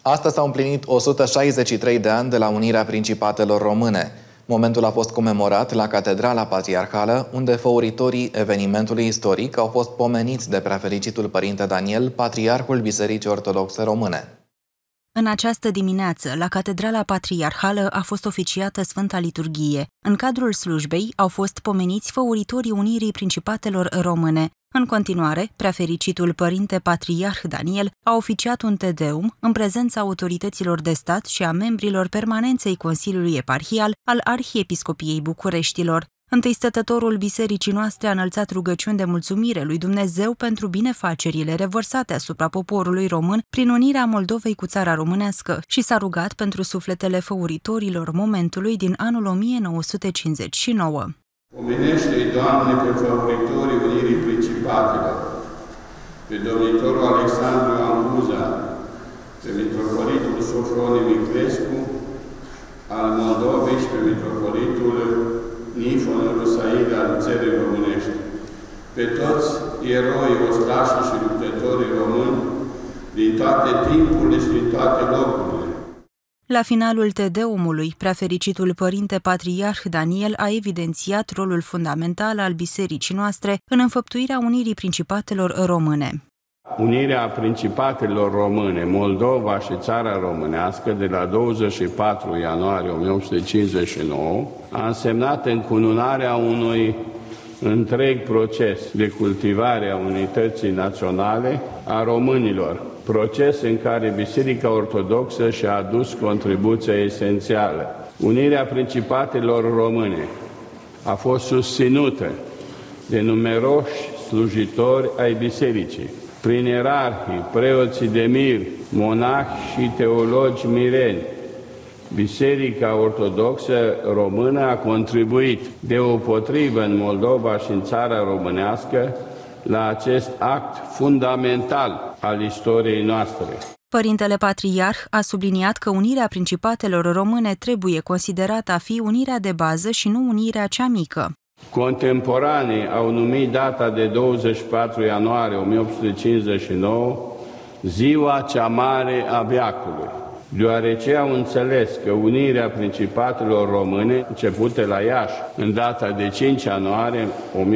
Astăzi s-au împlinit 163 de ani de la unirea Principatelor Române. Momentul a fost comemorat la Catedrala Patriarhală, unde făuritorii evenimentului istoric au fost pomeniți de Preafericitul Părinte Daniel, Patriarhul Bisericii Ortodoxe Române. În această dimineață, la Catedrala Patriarhală a fost oficiată Sfânta Liturghie. În cadrul slujbei au fost pomeniți făuritorii unirii Principatelor Române. În continuare, Preafericitul Părinte Patriarh Daniel a oficiat un Te Deum în prezența autorităților de stat și a membrilor permanenței Consiliului Eparhial al Arhiepiscopiei Bucureștilor. Întâi stătătorul bisericii noastre a înălțat rugăciuni de mulțumire lui Dumnezeu pentru binefacerile revărsate asupra poporului român prin unirea Moldovei cu țara românească și s-a rugat pentru sufletele făuritorilor momentului din anul 1959. Pomenește-i, Doamne, pe făuritorii unirii Principatelor, pe domnitorul Alexandru Ambuza, pe mitropolitul Sofronie Miclescu al Moldovei și pe mitropolitul Nifon Rusaid al țării românești, pe toți eroii, ostașii și luptătorii români din toate timpurile și din toate locurile. La finalul Te Deumului, Preafericitul Părinte Patriarh Daniel a evidențiat rolul fundamental al bisericii noastre în înfăptuirea unirii Principatelor Române. Unirea Principatelor Române, Moldova și țara românească de la 24 ianuarie 1859 a însemnat încununarea unui întreg proces de cultivare a unității naționale a românilor, proces în care Biserica Ortodoxă și-a adus contribuția esențială. Unirea Principatelor Române a fost susținută de numeroși slujitori ai bisericii, prin ierarhii, preoții de mir, monahi și teologi mireni. Biserica Ortodoxă Română a contribuit deopotrivă în Moldova și în țara românească la acest act fundamental al istoriei noastre. Părintele Patriarh a subliniat că unirea Principatelor Române trebuie considerată a fi unirea de bază și nu unirea cea mică. Contemporanii au numit data de 24 ianuarie 1859 Ziua cea Mare a Veacului, deoarece au înțeles că unirea Principatelor Române, începută la Iași în data de 5 ianuarie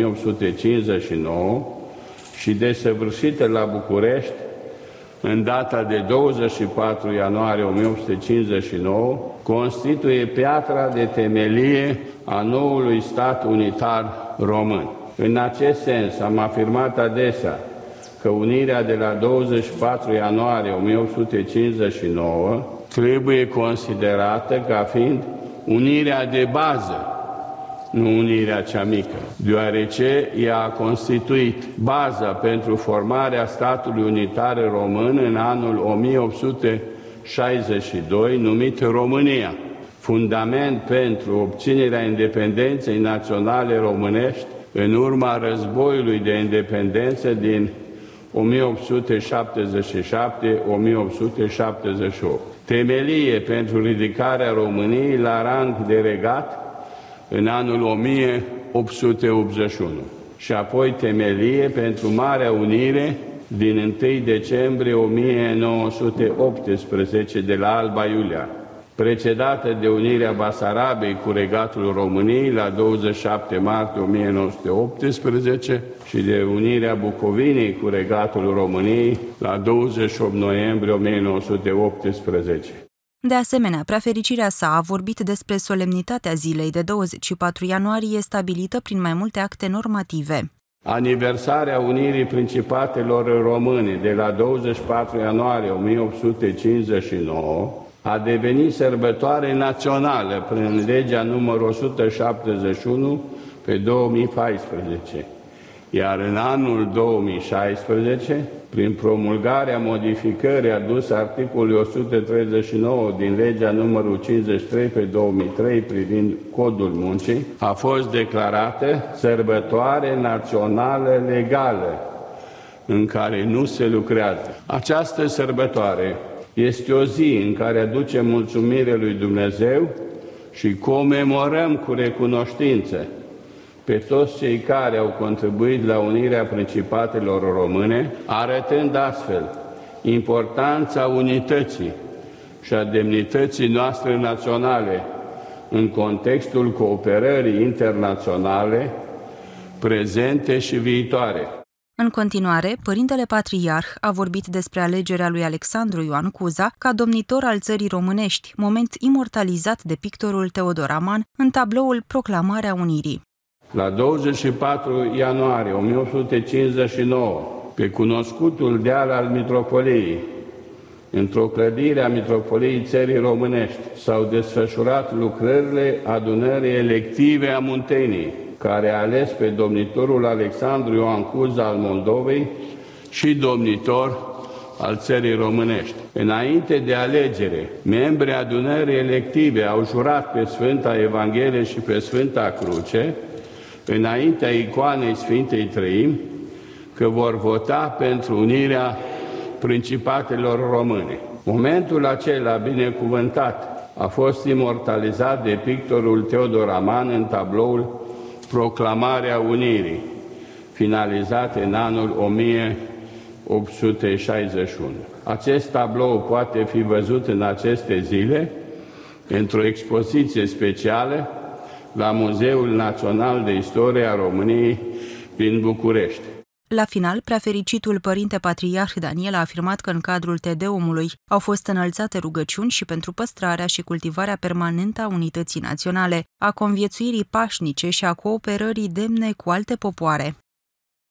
1859 și desăvârșită la București în data de 24 ianuarie 1859, constituie piatra de temelie a noului stat unitar român. În acest sens am afirmat adesea că unirea de la 24 ianuarie 1859 trebuie considerată ca fiind unirea de bază, nu unirea cea mică, deoarece ea a constituit baza pentru formarea statului unitar român în anul 1862, numit România, fundament pentru obținerea independenței naționale românești în urma războiului de independență din 1877-1878. Temelie pentru ridicarea României la rang de regat în anul 1881 și apoi temelie pentru Marea Unire din 1 decembrie 1918 de la Alba Iulia, precedată de unirea Basarabiei cu Regatul României la 27 martie 1918 și de unirea Bucovinei cu Regatul României la 28 noiembrie 1918. De asemenea, Preafericirea sa a vorbit despre solemnitatea zilei de 24 ianuarie stabilită prin mai multe acte normative. Aniversarea unirii Principatelor Române de la 24 ianuarie 1859 a devenit sărbătoare națională prin legea numărul 171 pe 2014, iar în anul 2016, prin promulgarea modificării adusă articolului 139 din legea numărul 53 pe 2003 privind Codul Muncii, a fost declarată sărbătoare națională legală, în care nu se lucrează. Această sărbătoare este o zi în care aducem mulțumire lui Dumnezeu și comemorăm cu recunoștință pe toți cei care au contribuit la unirea Principatelor Române, arătând astfel importanța unității și a demnității noastre naționale în contextul cooperării internaționale prezente și viitoare. În continuare, Părintele Patriarh a vorbit despre alegerea lui Alexandru Ioan Cuza ca domnitor al țării românești, moment imortalizat de pictorul Teodor Aman în tabloul Proclamarea Unirii. La 24 ianuarie 1859, pe cunoscutul deal al Mitropoliei, într-o clădire a Mitropoliei Țării Românești, s-au desfășurat lucrările adunării elective a Munteniei, care a ales pe domnitorul Alexandru Ioan Cuza al Moldovei și domnitor al Țării Românești. Înainte de alegere, membrii adunării elective au jurat pe Sfânta Evanghelie și pe Sfânta Cruce, înaintea icoanei Sfintei Trăimi, că vor vota pentru unirea principatelor române. Momentul acela binecuvântat a fost imortalizat de pictorul Teodor Aman în tabloul Proclamarea Unirii, finalizat în anul 1861. Acest tablou poate fi văzut în aceste zile într-o expoziție specială la Muzeul Național de Istorie a României din București. La final, preafericitul Părinte Patriarh Daniel a afirmat că în cadrul Tedeumului au fost înălțate rugăciuni și pentru păstrarea și cultivarea permanentă a unității naționale, a conviețuirii pașnice și a cooperării demne cu alte popoare.